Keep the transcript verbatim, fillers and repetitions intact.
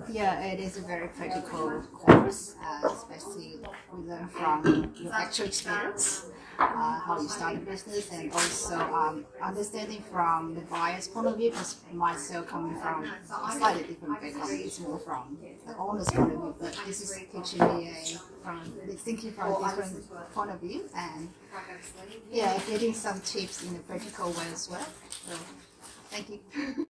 Yeah, it is a very practical course, uh, especially we learn from your actual experience, uh, how you start a business, and also um, understanding from the buyer's point of view, because myself coming from a slightly different background, it's more from the owner's point of view, but this is teaching me a, from thinking from a different point of view, and yeah, getting some tips in a practical way as well. So, thank you.